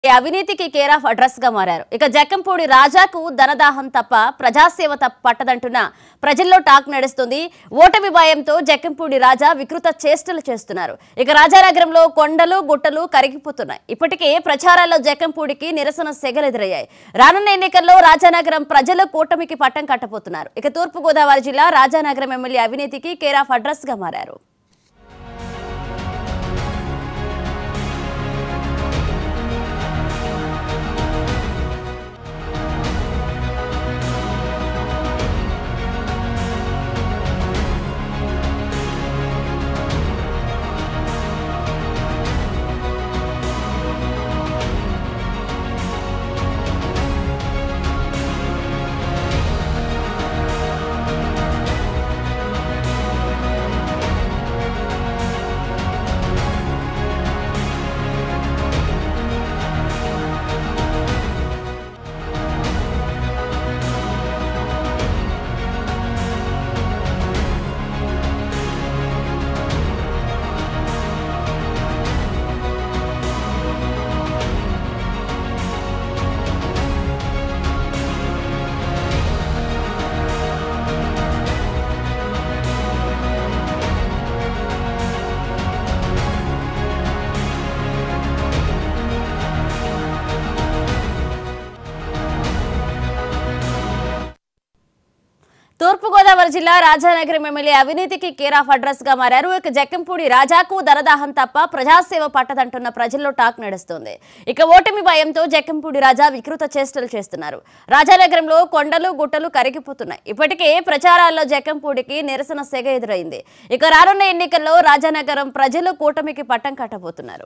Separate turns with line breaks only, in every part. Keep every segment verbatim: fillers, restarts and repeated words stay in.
అవినీతికి care of address గా మారారు. ఇక జక్కంపూడి రాజాకు ధనదాహం తప్ప ప్రజాసేవ తప్ప పట్టదంటున్న ప్రజల్లో టాక్ నడుస్తుంది. ఓటమి భయంతో జక్కంపూడి రాజా వికృత చేష్టలు చేస్తున్నారు. ఇక రాజానగరంలో కొండలు గుట్టలు కరిగిపోతున్నాయి. ఇప్పటికే ప్రచారాల్లో జక్కంపూడికి నిరసన సెగలెదురయ్యాయి. రానున్న ఎన్నికల్లో రాజానగరం ప్రజలు కూటమికి పట్టం కట్టబోతున్నారు. ఇక తూర్పుగోదావరి జిల్లా రాజానగరం ఎమ్మెల్యే అవినీతికి కేర్ ఆఫ్ అడ్రస్ గా మారారు. తూర్పుగోదావరి జిల్లా రాజానగరం ఎమ్మెల్యే అవినీతికి కేర్ ఆఫ్ అడ్రస్ గా మారారు. ఇక జక్కంపూడి రాజాకు ధనదాహం తప్ప ప్రజాసేవ పట్టదంటున్న ప్రజల్లో టాక్ నడుస్తుంది. ఇక ఓటమి భయంతో జక్కంపూడి రాజా వికృత చేష్టలు చేస్తున్నారు. రాజానగరంలో కొండలు గుట్టలు కరిగిపోతున్నాయి. ఇప్పటికే ప్రచారాల్లో జక్కంపూడికి నిరసన సెగ ఎదురైంది. ఇక రానున్న ఎన్నికల్లో రాజానగరం ప్రజలు కూటమికి పట్టం కట్టబోతున్నారు.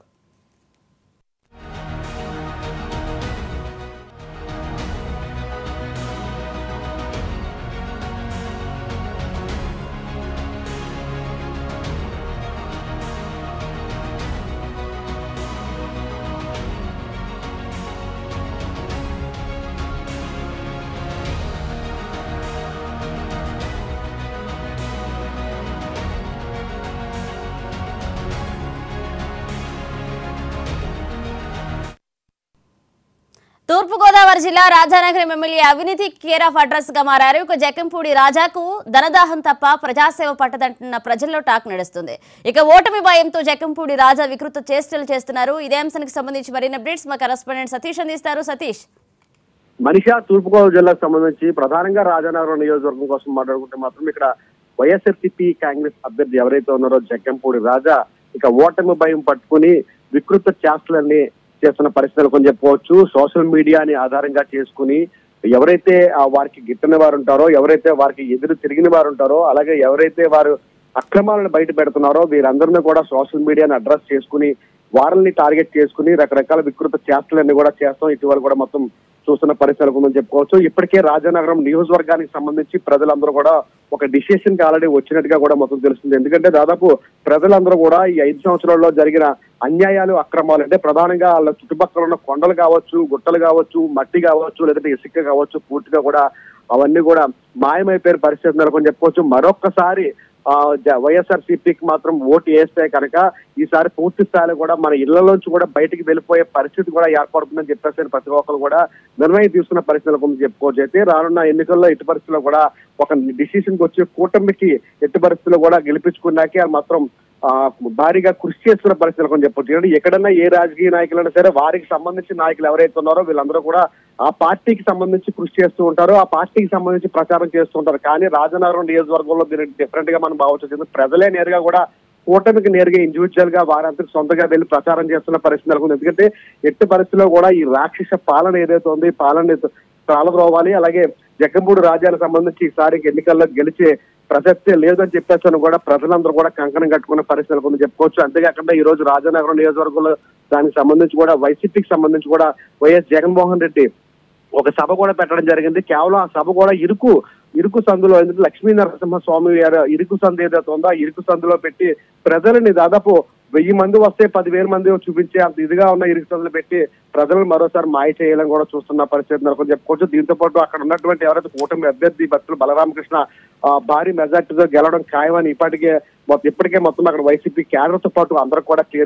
తూర్పుగోదావరి జిల్లా రాజానగరం ఎమ్మెల్యే అవినీతి కేర్ ఆఫ్ అడ్రస్ గా మారారు. ఇక జక్కంపూడి రాజాకు ధనదాహం తప్ప ప్రజాసేవ పట్టదంటున్న ప్రజల్లో టాక్ నడుస్తుంది. ఇక ఓటమి భయంతో జక్కంపూడి రాజా వికృత చేష్టలు చేస్తున్నారు. ఇదే అంశానికి సంబంధించి మరిన్ని అప్డేట్స్ మా కరెస్పాండెంట్ సతీష్ అందిస్తారు. సతీష్,
మనిషా తూర్పుగోదావరి జిల్లాకు సంబంధించి ప్రధానంగా రాజానగరం నియోజకవర్గం కోసం మాట్లాడుకుంటే మాత్రం ఇక్కడ వైఎస్ఆర్సీపీ కాంగ్రెస్ అభ్యర్థి ఎవరైతే ఉన్నారో జక్కంపూడి రాజా ఇక ఓటమి భయం పట్టుకుని వికృత చేష్టలన్నీ చేస్తున్న పరిస్థితులు కొంచెం చెప్పుకోవచ్చు. సోషల్ మీడియాని ఆధారంగా చేసుకుని ఎవరైతే వారికి గిట్టని వారు ఉంటారో, ఎవరైతే వారికి ఎదురు తిరిగిన వారు ఉంటారో, అలాగే ఎవరైతే వారు అక్రమాలను బయట పెడుతున్నారో వీరందరినీ కూడా సోషల్ మీడియాని అడ్రస్ చేసుకుని వారిని టార్గెట్ చేసుకుని రకరకాల వికృత చేష్టలన్నీ కూడా చేస్తాం. ఇటీవల కూడా మొత్తం చూస్తున్న పరిస్థితులు కొంచెం చెప్పుకోవచ్చు. ఇప్పటికే రాజానగరం నియోజకవర్గానికి సంబంధించి ప్రజలందరూ కూడా ఒక డిసిషన్ కి ఆల్రెడీ వచ్చినట్టుగా కూడా మొత్తం తెలుస్తుంది. ఎందుకంటే దాదాపు ప్రజలందరూ కూడా ఈ ఐదు సంవత్సరాల్లో జరిగిన అన్యాయాలు, అక్రమాలు అంటే ప్రధానంగా వాళ్ళ చుట్టుపక్కల ఉన్న కొండలు కావచ్చు, గుట్టలు కావచ్చు, మట్టి కావచ్చు, లేదంటే ఇసుక కావచ్చు, పూర్తిగా కూడా అవన్నీ కూడా మాయమైపోయిన పరిస్థితి నెలకొని చెప్పుకోవచ్చు. మరొక్కసారి ఆ వైఎస్ఆర్సీపీకి మాత్రం ఓటు వేస్తే కనుక ఈసారి పూర్తి స్థాయిలో కూడా మన ఇళ్లలోంచి కూడా బయటికి వెళ్ళిపోయే పరిస్థితి కూడా ఏర్పడుతుందని చెప్పేసి ప్రతి ఒక్కరు కూడా నిర్ణయం తీసుకున్న పరిస్థితుల గురించి చెప్పుకోవచ్చు. అయితే రానున్న ఎన్నికల్లో ఎట్టి పరిస్థితుల్లో కూడా ఒక డిసిషన్ కి వచ్చే కూటమికి ఎట్టి పరిస్థితుల్లో కూడా గెలిపించుకున్నాకే మాత్రం ఆ భారీగా కృషి చేస్తున్న పరిస్థితులు కొంచెం చెప్పొచ్చు. ఎక్కడన్నా ఏ రాజకీయ నాయకులైనా సరే వారికి సంబంధించిన నాయకులు ఎవరైతే ఉన్నారో వీళ్ళందరూ కూడా ఆ పార్టీకి సంబంధించి కృషి చేస్తూ ఉంటారు, ఆ పార్టీకి సంబంధించి ప్రచారం చేస్తూ ఉంటారు. కానీ రాజానగరం నియోజకవర్గంలో దీన్ని డిఫరెంట్ గా మనం భావించవచ్చు. ప్రజలే నేరుగా కూడా కూటమికి నేరుగా ఇండివిజువల్ గా వారంతా సొంతగా వెళ్ళి ప్రచారం చేస్తున్న పరిస్థితులు ఉంది. ఎందుకంటే ఎట్టి పరిస్థితుల్లో కూడా ఈ రాక్షస పాలన ఏదైతే ఉందో ఈ పాలన తాళద్రోవాలి, అలాగే జక్కంపూడి రాజాలకు సంబంధించి ఈసారి ఎన్నికల్లో గెలిచే ప్రసక్తే లేదని చెప్పేసి కూడా ప్రజలందరూ కూడా కంకణం కట్టుకున్న పరిస్థితులు కొన్ని చెప్పుకోవచ్చు. అంతేకాకుండా ఈ రోజు రాజానగరం నియోజకవర్గంలో దానికి సంబంధించి కూడా వైసీపీకి సంబంధించి కూడా వైఎస్ జగన్మోహన్ రెడ్డి ఒక సభ కూడా పెట్టడం జరిగింది. కేవలం ఆ సభ కూడా ఇరుకు ఇరుకు సందులో ఎందుకంటే లక్ష్మీ నరసింహ స్వామి గారు ఇరుకు సందు ఏదైతే ఉందో ఆ ఇరుకు సందులో పెట్టి ప్రజలని దాదాపు వెయ్యి మంది వస్తే పదివేల మంది చూపించే అంత ఇదిగా ఉన్న ఇరుకు సందులు పెట్టి ప్రజలను మరోసారి మాయ చేయాలని కూడా చూస్తున్న పరిస్థితి నెలకొని చెప్పుకోవచ్చు. దీంతో పాటు అక్కడ ఉన్నటువంటి ఎవరైతే కూటమి అభ్యర్థి భక్తులు బలరామకృష్ణ భారీ మెజార్టీతో గెలవడం ఖాయమని ఇప్పటికే ఇప్పటికే మొత్తం అక్కడ వైసీపీ క్యాడర్తో పాటు అందరూ కూడా క్లియర్ గా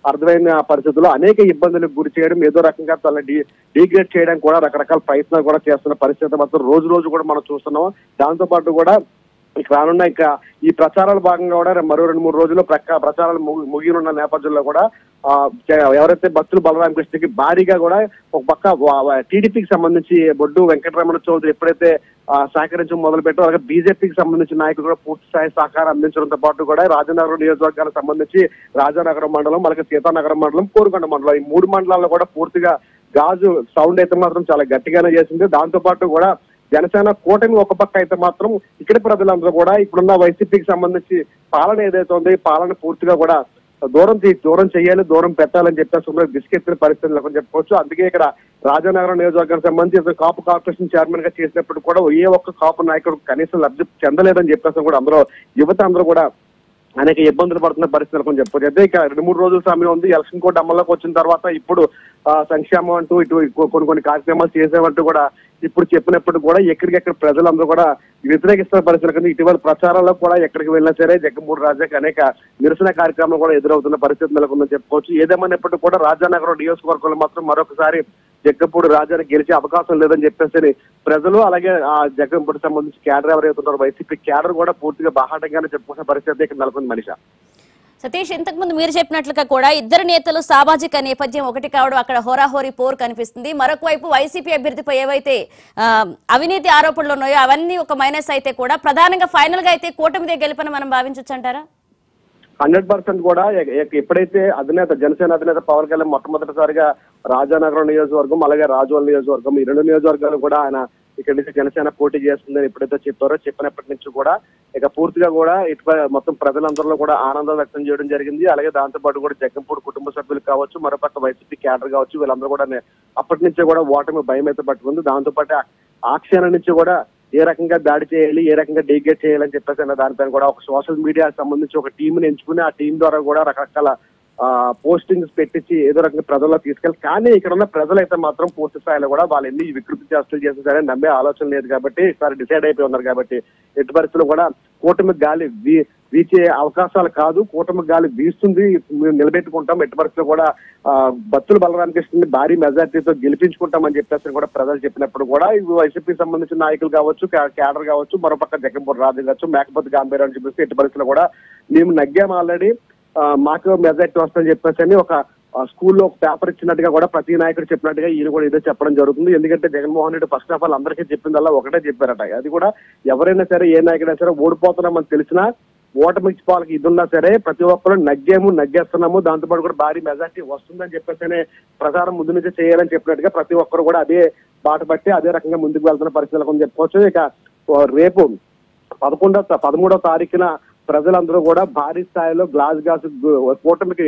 అర్థమైన పరిస్థితుల్లో అనేక ఇబ్బందులకు గురి చేయడం, ఏదో రకంగా తన డీ డీగ్రేడ్ చేయడానికి కూడా రకరకాల ప్రయత్నాలు కూడా చేస్తున్న పరిస్థితి మాత్రం రోజు రోజు కూడా మనం చూస్తున్నాం. దాంతో పాటు కూడా ఇక రానున్న ఇక ఈ ప్రచారాల భాగంగా కూడా మరో రెండు మూడు రోజుల్లో ప్రక్క ప్రచారాలు ముగినున్న నేపథ్యంలో కూడా ఆ ఎవరైతే భక్తులు బలరామకృష్ణకి భారీగా కూడా ఒక పక్క టీడీపీకి సంబంధించి బొడ్డు వెంకటరమణ చౌదరి ఎప్పుడైతే సహకరించడం మొదలు పెట్టారో అలాగే బీజేపీకి సంబంధించిన నాయకులు కూడా పూర్తి స్థాయి సహకారం అందించడంతో పాటు కూడా రాజనగరం నియోజకవర్గానికి సంబంధించి రాజానగరం మండలం అలాగే సీతానగరం మండలం కోరుకొండ మండలం ఈ మూడు మండలాల్లో కూడా పూర్తిగా గాజు సౌండ్ అయితే మాత్రం చాలా గట్టిగానే చేసింది. దాంతో పాటు కూడా జనసేన కూటమి ఒక పక్క అయితే మాత్రం ఇక్కడి ప్రజలందరూ కూడా ఇప్పుడున్న వైసీపీకి సంబంధించి పాలన ఏదైతే ఉందో ఈ పాలన పూర్తిగా కూడా దూరం దూరం చేయాలి, దూరం పెట్టాలని చెప్పేసి బిస్కెత్తిన పరిస్థితులు చెప్పుకోవచ్చు. అందుకే ఇక్కడ రాజానగరం నియోజకవర్గానికి సంబంధించి కాపు కార్పొరేషన్ చైర్మన్ గా చేసినప్పుడు కూడా ఏ ఒక్క కాపు నాయకుడు కనీసం లబ్ధి చెందలేదని చెప్పేసి కూడా అందరూ యువత అందరూ కూడా అనేక ఇబ్బందులు పడుతున్న పరిస్థితులు కొంచెం చెప్పవచ్చు. అయితే ఇక రెండు మూడు రోజుల సమయం ఉంది. ఎలక్షన్ కోడ్ అమల్లోకి వచ్చిన తర్వాత ఇప్పుడు సంక్షేమం అంటూ ఇటు కొన్ని కొన్ని కార్యక్రమాలు చేసేవంటూ కూడా ఇప్పుడు చెప్పినప్పుడు కూడా ఎక్కడికెక్కడ ప్రజలందరూ కూడా వ్యతిరేకిస్తున్న పరిస్థితులు కింద ఇటీవల ప్రచారాల్లో కూడా ఎక్కడికి వెళ్ళినా సరే జగ్గంపూడి రాజాకి అనేక నిరసన కార్యక్రమాలు కూడా ఎదురవుతున్న పరిస్థితి నెలకొందని చెప్పుకోవచ్చు. ఏదేమన్నప్పటికీ కూడా రాజానగరం నియోజకవర్గంలో మాత్రం మరొకసారి జగ్గంపూడి రాజాని గెలిచే అవకాశం లేదని చెప్పేసి ప్రజలు అలాగే ఆ జగ్గంపూడికి సంబంధించి క్యాడర్ ఎవరైతే ఉన్నారో వైసీపీ క్యాడర్ కూడా పూర్తిగా బాహాటంగానే చెప్పుకున్న పరిస్థితి ఇక్కడ నెలకొంది. మనిష
సతీష్, ఇంతకుముందు మీరు చెప్పినట్లుగా కూడా ఇద్దరు నేతలు సామాజిక నేపథ్యం ఒకటి కావడం అక్కడ హోరాహోరీ పోరు కనిపిస్తుంది. మరొక వైపు వైసీపీ అభ్యర్థిపై ఏవైతే అవినీతి ఆరోపణలు ఉన్నాయో అవన్నీ ఒక మైనస్ అయితే కూడా ప్రధానంగా ఫైనల్ గా అయితే కూటమిదే గెలుపని మనం భావించవచ్చు అంటారా?
హండ్రెడ్ పర్సెంట్ కూడా ఎప్పుడైతే అధినేత జనసేన అధినేత పవన్ కళ్యాణ్ మొట్టమొదటిసారిగా రాజానగరం నియోజకవర్గం అలాగే రాజోల్ నియోజకవర్గం ఈ రెండు నియోజకవర్గాలు కూడా ఆయన ఇక్కడ నుంచి జనసేన పోటీ చేస్తుందని ఎప్పుడైతే చెప్పారో చెప్పినప్పటి నుంచి కూడా ఇక పూర్తిగా కూడా ఇటు మొత్తం ప్రజలందరిలో కూడా ఆనందం వ్యక్తం చేయడం జరిగింది. అలాగే దాంతో పాటు కూడా జగ్గంపూడి కుటుంబ సభ్యులు కావచ్చు, మరోపక్క వైసీపీ క్యాడర్ కావచ్చు, వీళ్ళందరూ కూడా అప్పటి నుంచే కూడా ఓటమి భయం అయితే పట్టుకుంది. దాంతో పాటు ఆ క్షణం నుంచి కూడా ఏ రకంగా దాడి చేయాలి, ఏ రకంగా డీగేట్ చేయాలని చెప్పేసి అన్న దానిపైన కూడా ఒక సోషల్ మీడియాకి సంబంధించి ఒక టీంని ఎంచుకుని ఆ టీం ద్వారా కూడా రకరకాల ఆ పోస్టింగ్స్ పెట్టించి ఏదో రకంగా ప్రజల్లో తీసుకెళ్ళి కానీ ఇక్కడ ఉన్న ప్రజలైతే మాత్రం పూర్తి స్థాయిలో కూడా వాళ్ళు ఎన్ని వికృతి చేష్టలు చేసేసారే నమ్మే ఆలోచన లేదు కాబట్టి ఈసారి డిసైడ్ అయిపోయి ఉన్నారు. కాబట్టి ఎట్టి పరిస్థితుల్లో కూడా కూటమి గాలి వీ వీచే అవకాశాలు కాదు, కూటమి గాలి వీస్తుంది, మేము నిలబెట్టుకుంటాం, ఎట్టి పరిస్థితుల్లో కూడా ఆ బత్తుల బలరామకృష్ణని భారీ మెజార్టీతో గెలిపించుకుంటామని చెప్పేసి కూడా ప్రజలు చెప్పినప్పుడు కూడా వైసీపీ సంబంధించిన నాయకులు కావచ్చు, క్యాడర్ కావచ్చు, మరోపక్క జగ్గంపూడి రాజు కావచ్చు, మేకపోతే గాంభీర్యం అని చెప్పేసి ఎట్టి పరిస్థితుల్లో కూడా మేము నగ్గాం ఆల్రెడీ మాకు మెజార్టీ వస్తుందని చెప్పేసి అని ఒక స్కూల్లో ఒక పేపర్ ఇచ్చినట్టుగా కూడా ప్రతి నాయకుడు చెప్పినట్టుగా ఈయన కూడా ఇదే చెప్పడం జరుగుతుంది. ఎందుకంటే Jaganmohan Reddy first of all అందరికీ చెప్పిందల్లా ఒకటే చెప్పారట. అది కూడా ఎవరైనా సరే ఏ నాయకుడైనా సరే ఓడిపోతున్నామని తెలిసినా ఓటమి వాళ్ళకి ఇది ఉన్నా సరే ప్రతి ఒక్కరు నగ్గాము నగ్గేస్తున్నాము దాంతోపాటు కూడా భారీ మెజార్టీ వస్తుందని చెప్పేసి ప్రచారం ముందు నుంచే చేయాలని చెప్పినట్టుగా ప్రతి ఒక్కరు కూడా అదే బాట పట్టి అదే రకంగా ముందుకు వెళ్తున్న పరిస్థితులు చెప్పుకోవచ్చు. ఇక రేపు పదకొండో పదమూడో తారీఖున ప్రజలందరూ కూడా భారీ స్థాయిలో గ్లాస్ గ్లాస్ కూటమికి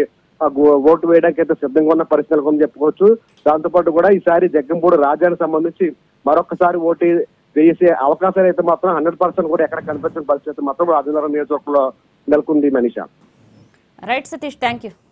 ఓటు వేయడానికి అయితే సిద్ధంగా ఉన్న పరిస్థితులు చెప్పుకోవచ్చు. దాంతోపాటు కూడా ఈసారి జగ్గంపూడి రాజానికి సంబంధించి మరొకసారి ఓటు వేసే అవకాశాలు అయితే మాత్రం హండ్రెడ్ పర్సెంట్ కూడా ఎక్కడ కనిపించిన పరిస్థితి మాత్రం రాజనగరం నియోజకవర్గంలో నెలకొంది. Manisha.
Right Satish, thank you.